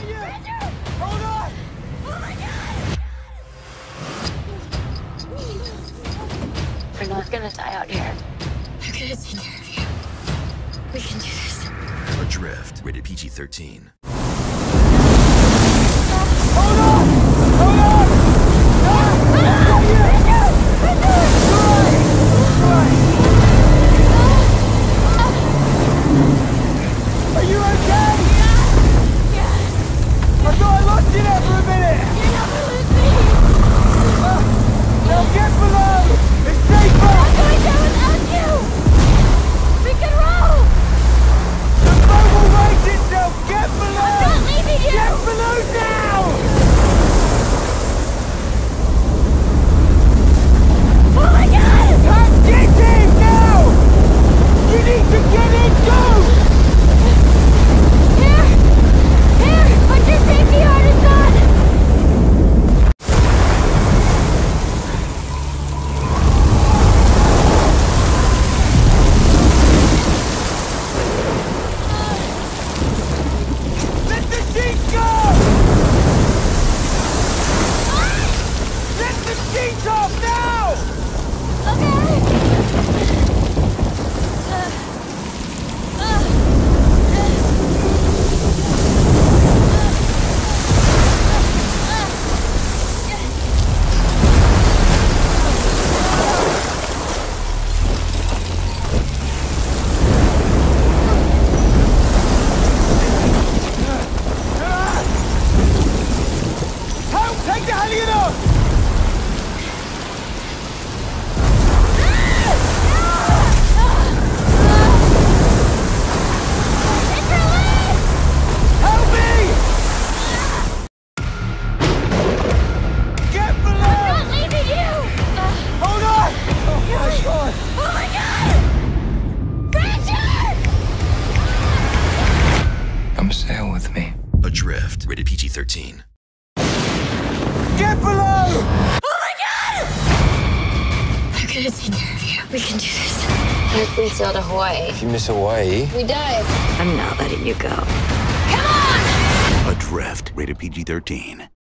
Hold on! Oh my God! We're not gonna die out here. I'm gonna take care of you. We can do this. Adrift, rated PG-13. Hold on! Hold on! Are you okay? Yeah. I thought I lost you there for a minute! You never lose me! Now get below! It's safer! I'm going down without you! We can roll! The boat will raise itself! Get below! I'm not leaving you! Get below now! Oh my God! Get in now! You need to get in! Go! Here! Put your safety harness on! Let the sheets go! Let the sheets off now! Okay! Help! Take the halyard off! Help me! Get below! Not leaving you! Hold on! Oh my God! Oh my God! Richard! Come sail with me. Adrift, rated PG-13. Get below! Oh my God! I'm gonna take care of you. We can do this. What if we sail to Hawaii? If you miss Hawaii, We dive. I'm not letting you go. Come on! Adrift, rated PG-13.